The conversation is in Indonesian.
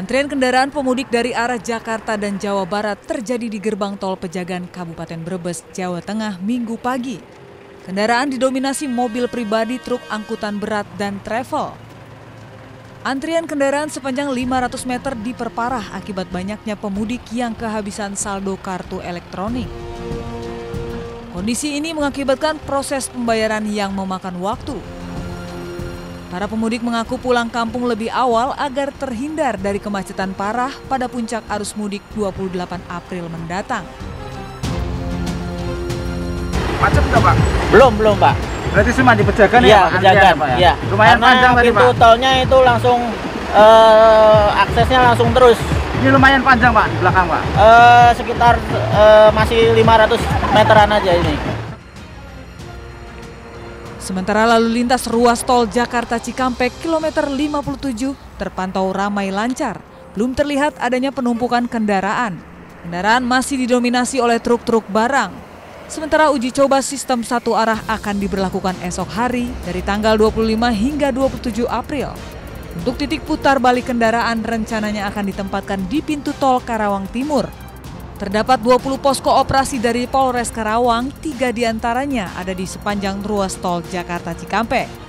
Antrian kendaraan pemudik dari arah Jakarta dan Jawa Barat terjadi di gerbang tol Pejagan, Kabupaten Brebes, Jawa Tengah, Minggu pagi. Kendaraan didominasi mobil pribadi, truk angkutan berat, dan travel. Antrian kendaraan sepanjang 500 meter diperparah akibat banyaknya pemudik yang kehabisan saldo kartu elektronik. Kondisi ini mengakibatkan proses pembayaran yang memakan waktu. Para pemudik mengaku pulang kampung lebih awal agar terhindar dari kemacetan parah pada puncak arus mudik 28 April mendatang. Macet nggak, Pak? Belum, Pak. Berarti cuma di Pejagan ya, Pak? Pejagan, Pak, ya? Ya. Lumayan Karena panjang tadi, Pak. pintu tolnya itu langsung aksesnya langsung terus. Ini lumayan panjang, Pak, di belakang, Pak? Sekitar masih 500 meteran aja ini. Sementara lalu lintas ruas tol Jakarta Cikampek kilometer 57 terpantau ramai lancar. Belum terlihat adanya penumpukan kendaraan. Kendaraan masih didominasi oleh truk-truk barang. Sementara uji coba sistem satu arah akan diberlakukan esok hari dari tanggal 25 hingga 27 April. Untuk titik putar balik kendaraan rencananya akan ditempatkan di pintu tol Karawang Timur. Terdapat 20 posko operasi dari Polres Karawang, 3 diantaranya ada di sepanjang ruas tol Jakarta Cikampek.